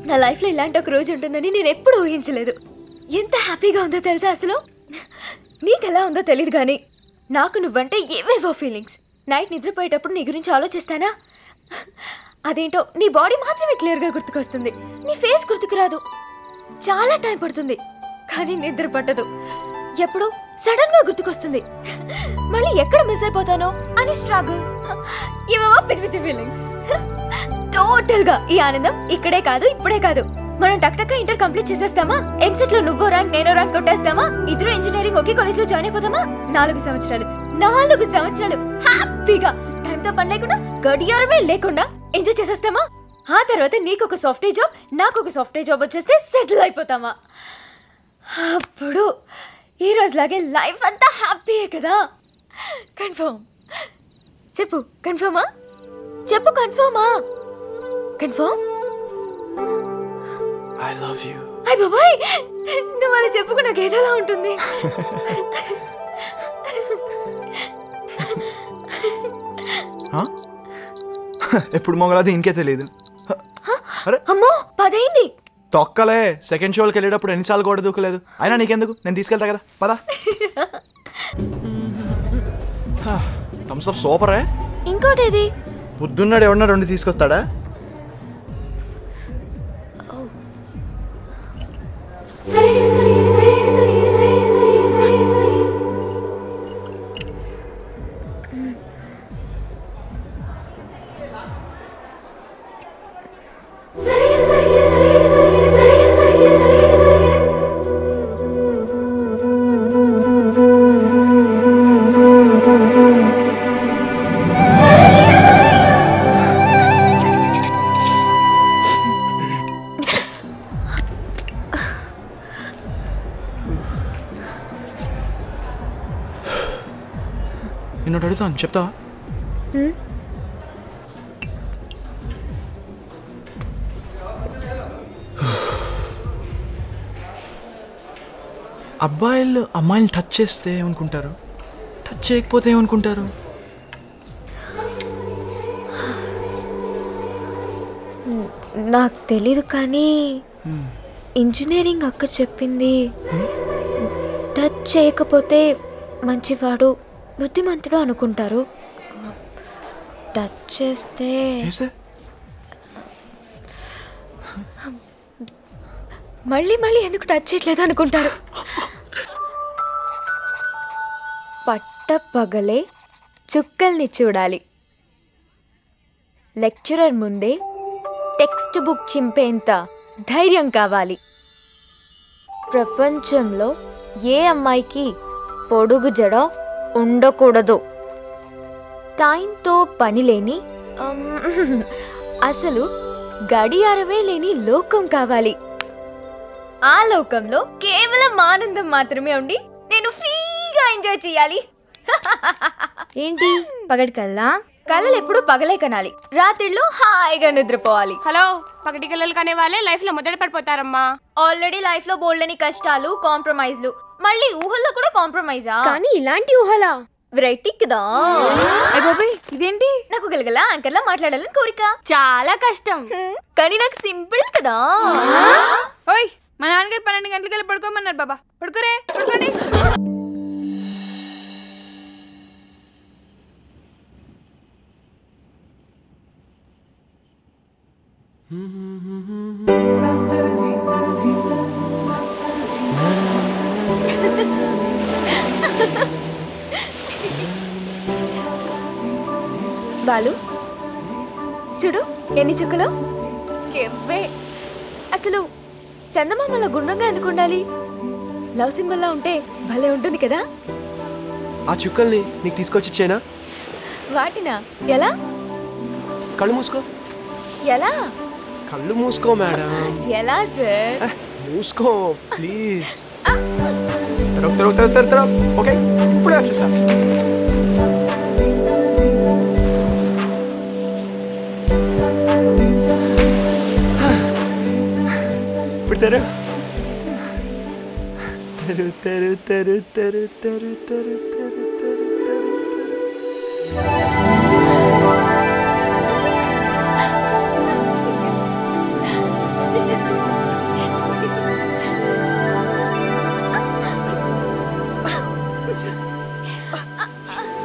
నా లైఫ్లో ఇలాంటి ఒక రోజు ఉంటుందని నేను ఎప్పుడు ఊహించలేదు. ఎంత హ్యాపీగా ఉందో తెలుసా అసలు. నీకెలా ఉందో తెలియదు కానీ నాకు నువ్వంటే ఏవేవో ఫీలింగ్స్. నైట్ నిద్రపోయేటప్పుడు నీ గురించి ఆలోచిస్తానా, అదేంటో నీ బాడీ మాత్రమే క్లియర్గా గుర్తుకొస్తుంది. నీ ఫేస్ గుర్తుకు రాదు. చాలా టైం పడుతుంది కానీ నిద్ర పట్టదు. ఎప్పుడు సడన్ గా గుర్తుకొస్తుంది. మళ్ళీ ఎక్కడ మిస్ అయిపోతానో అని స్ట్రగుల్. ఇవేవో పిచ్చి పిచ్చి ఫీలింగ్స్. టోటల్ గా ఈ ఆనందం ఇక్కడే కాదు, ఇప్పుడే కాదు. మనం టక్ ఇంటర్ కంప్లీట్ చేసేస్తామా? ఎంసెట్ లో నువ్వో ర్యాంక్ నేనో ర్యాంక్ కొట్టేస్తామా? ఇద్దరు ఇంజనీరింగ్ ఒకే కాలేజ్ లో జాయిన్ అయిపోతామా? 4 సంవత్సరాలు హ్యాపీగా టైం తో పని లేకుండా, గడియారమే లేకుండా ఎంజాయ్ చేసేస్తామా? ఆ తర్వాత నీకు ఒక సాఫ్ట్వేర్ జాబ్, నాకు ఒక సాఫ్ట్వేర్ జాబ్ వచ్చేస్తే సెటిల్ అయిపోతామా? అప్పుడు ఈ రోజులాగే లైఫ్ అంతా హ్యాపీయే కదా. కన్ఫర్మ్ చెప్పు. కన్ఫర్మా? చెప్పు. కన్ఫర్మా? కన్ఫర్మ్. I love you. అయ్ బాబాయ్, నువ్వు అలా చెప్పుకు నాకు ఏదోలా ఉంటుంది. ఎప్పుడు మొగలది ఇంకే తెలియదు. అమ్మో 10 అయింది. తొక్కలే. సెకండ్ షోకి వెళ్ళేటప్పుడు ఎన్నిసార్లు కూడా దూకలేదు. అయినా నీకెందుకు, నేను తీసుకెళ్తా కదా, పదా. Thums up సూపరే. ఇంకోటేది? పొద్దున్నాడు ఎవడన్నా 2 తీసుకొస్తాడా? నిన్ను అడుగుతాను, చెప్తావా? అబ్బాయిలు అమ్మాయిని టచ్ చేస్తే ఏమనుకుంటారు, టచ్ చేయకపోతే ఏమనుకుంటారు? నాకు తెలీదు కానీ ఇంజనీరింగ్ అక్క చెప్పింది, టచ్ చేయకపోతే మంచివాడు, బుద్ధిమంతుడు అనుకుంటారు. టచ్ చేస్తే మళ్ళీ ఎందుకు టచ్ చేయట్లేదు అనుకుంటారు. పట్టపగలే చుక్కల్ని చూడాలి, లెక్చరర్ ముందే టెక్స్ట్ బుక్ చింపేంత ధైర్యం కావాలి. ప్రపంచంలో ఏ అమ్మాయికి పొడుగు జడ ఉండకూడదు. టైంతో పని లేని, అసలు గడియారమే లేని లోకం కావాలి. ఆ లోకంలో కేవలం ఆనందం మాత్రమే ఉండి నేను ఫ్రీగా ఎంజాయ్ చేయాలి. ఏంటి పగటి కల్లా? కళలు ఎప్పుడు పగలే కనాలి, రాత్రిళ్ళు హాయిగా నిద్రపోవాలి. హలో, పగటి కళలు కనే వాళ్ళే లైఫ్ లో మొదట పడిపోతారమ్మా. ఆల్రెడీ లైఫ్ లో బోల్డని కష్టాలు, కాంప్రమైజ్లు, మళ్ళీ ఊహల్లో కూడా కాంప్రమైజా? కానీ ఇలాంటి ఊహలా? వెరైటీ కదా. ఇదేంటి? నాకు గలగల యాంకర్లా మాట్లాడాలని కోరిక. చాలా కష్టం కానీ నాకు సింపుల్ కదా. ఓయ్, మా నాన్నగారు 12 గంటలకి వెళ్ళి పడుకోమన్నారు. బాబా పడుకోరే, పడుకోండి. బాలు చూడు ఎన్ని చుక్కలు. కెవ్వే. అసలు చందమామల గుండ్రంగా ఎందుకు ఉండాలి? లవ్ సింబల్లా ఉంటే భలే ఉంటుంది కదా. ఆ చుక్కల్ని నీకు తీసుకొచ్చి ఇచ్చేనా? వాటినా? ఎలా? కళ్ళు మూసుకో. ఎలా? కళ్ళు మూసుకో మేడం. ఎలా సార్? మూసుకో ప్లీజ్. ఓకే, ఇప్పుడే వచ్చేసా. ఇప్పుడు తెరు తెరు తెరు తెరు తెరు తెరు తెరు తెరు తెరు తెరు.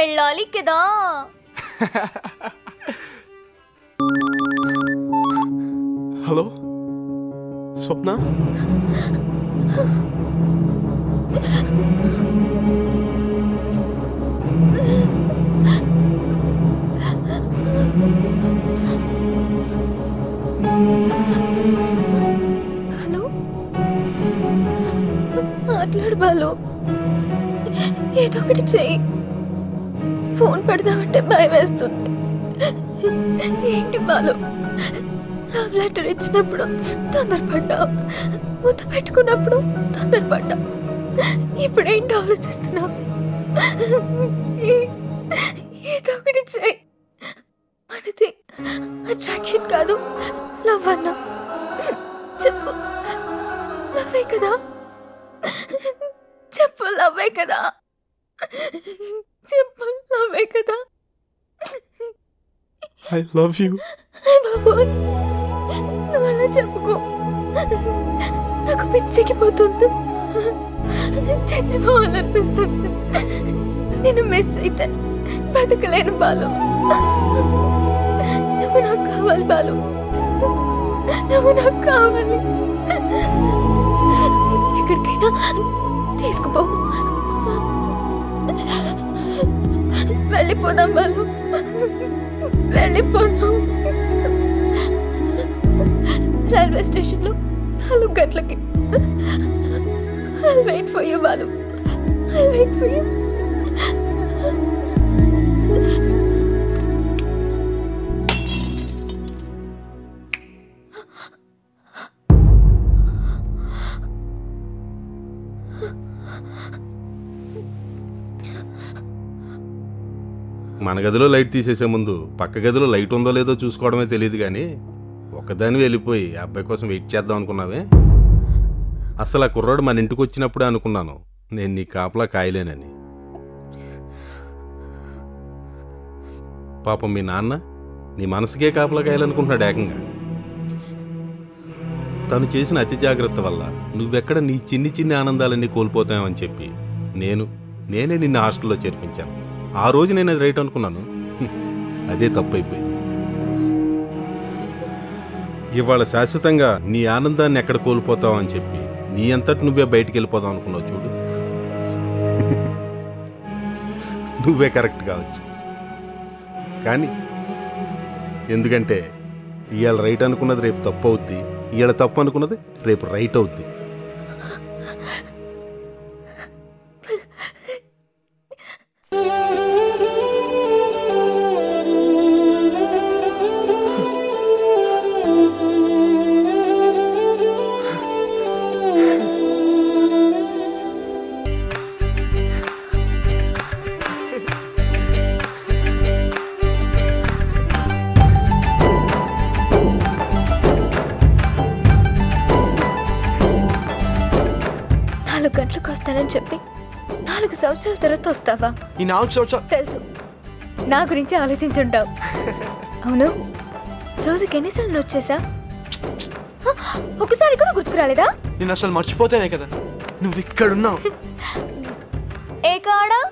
వెళ్ళాలి కదా. హలో స్వప్న, హలో, మాట్లాడు బాలు. ఏదో ఒకటి చెయ్యి. ఫోన్ పెడదామంటే భయం వేస్తుంది. ఏంటి బాలు, లవ్ లెటర్ ఇచ్చినప్పుడు తొందరపడ్డావు, ముద్దు పెట్టుకున్నప్పుడు తొందరపడ్డావు, ఇప్పుడేంటి ఆలోచిస్తున్నావు? ఏదో ఒకటి చెయ్యి. మనది అట్రాక్షన్ కాదు, లవ్ అన్నా. చెప్పు, లవ్వే కదా? చెప్పు, లవ్వే కదా? చెప్పు, లవ్వే కదా? I love you. బాబోయ్, నువ్వు అలా చెప్పుకో. నాకు పిచ్చెక్కిపోతుంది, చచ్చిపోవాలనిపిస్తుంది. నేను మిస్ అయితే బతకలేను బాలు. నువ్వు నాకు కావాలి బాలు, నువ్వు నాకు కావాలి. ఎక్కడికైనా తీసుకుపో, వెళ్ళిపోదాం బాలు, వెళ్ళిపోదాం. రైల్వే స్టేషన్లో 4 గంటలకి. I'll wait for you, Balu. I'll wait for you. మన గదిలో లైట్ తీసేసే ముందు పక్క గదిలో లైట్ ఉందో లేదో చూసుకోవడమే తెలియదు కానీ ఒకదాని వెళ్ళిపోయి అబ్బాయి కోసం వెయిట్ చేద్దాం అనుకున్నావే. అసలు ఆ కుర్రాడు మన ఇంటికి వచ్చినప్పుడే అనుకున్నాను నేను నీ కాపలా కాయలేనని. పాపం మీ నాన్న నీ మనసుకే కాపలా కాయాలనుకుంటున్నాడు ఏకంగా. తను చేసిన అతి జాగ్రత్త వల్ల నువ్వెక్కడ నీ చిన్ని చిన్ని ఆనందాలన్నీ కోల్పోతావని చెప్పి నేనే నిన్ను హాస్టల్లో చేర్పించాను. ఆ రోజు నేను అది రైట్ అనుకున్నాను, అదే తప్పు అయిపోయింది. ఇవాళ శాశ్వతంగా నీ ఆనందాన్ని ఎక్కడ కోల్పోతావు అని చెప్పి నీ అంతటి నువ్వే బయటికి వెళ్ళిపోదాం అనుకున్నావు చూడు. నువ్వే కరెక్ట్ కావచ్చు కానీ ఎందుకంటే ఇవాళ రైట్ అనుకున్నది రేపు తప్పు అవుద్ది, ఇవాళ తప్పు అనుకున్నది రేపు రైట్ అవుద్ది. వస్తానని చెప్పి 4 సంవత్సరాల తర్వాత వస్తావా? ఈ 4 సంవత్సరాలు తెలుసు, నా గురించి ఆలోచించుంటావు. అవును, రోజుకి ఎన్నిసార్లు వచ్చేసా? ఒకసారి కూడా గుర్తుకు రాలేదా? నేను అసలు మర్చిపోతేనే కదా నువ్వు ఇక్కడున్నావు. ఏ కాడా?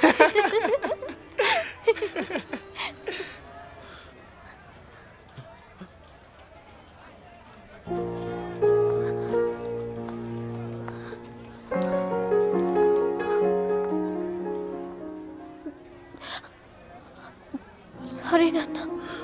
సారీ నాన్న.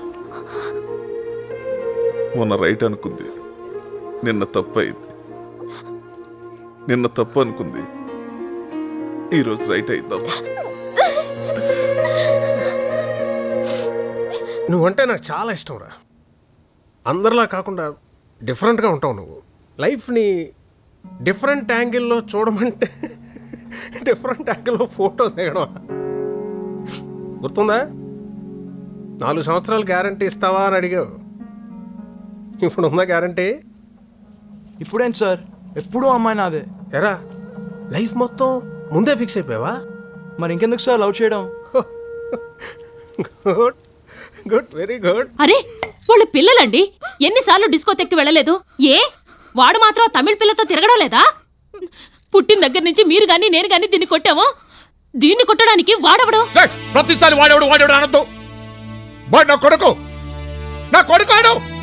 మొన్న రైట్ అనుకుంది, నిన్న తప్పు అయింది. నిన్న తప్పు అనుకుంది, ఈరోజు రైట్ అయిందమ్మా. నువ్వంటే నాకు చాలా ఇష్టం రా. అందరిలా కాకుండా డిఫరెంట్గా ఉంటావు నువ్వు. లైఫ్ని డిఫరెంట్ యాంగిల్లో చూడమంటే డిఫరెంట్ యాంగిల్లో ఫోటో దిగడం గుర్తుందా? 4 సంవత్సరాలు గ్యారంటీ ఇస్తావా అని అడిగావు. ఇప్పుడు ఉందా గ్యారంటీ? ఇప్పుడేంటి సార్, ఎప్పుడూ అమ్మాయి నాదే. ఎరా లైఫ్ మొత్తం ముందే ఫిక్స్ అయిపోయావా? మరి ఇంకెందుకు సార్ లవ్ చేయడం? Good good, very good. అరే వాళ్ళు పిల్లలండి, ఎన్నిసార్లు డిస్కోతెక్కి వెళ్ళలేదు? ఏ వాడు మాత్రం తమిళ పిల్లతో తిరగడం లేదా? పుట్టిన దగ్గర నుంచి మీరు గాని నేను గాని దీన్ని కొట్టాము. దీన్ని కొట్టడానికి వాడవడు. ప్రతిసారి వాడేవాడు అనొద్దు. వాడు నా కొడుకు.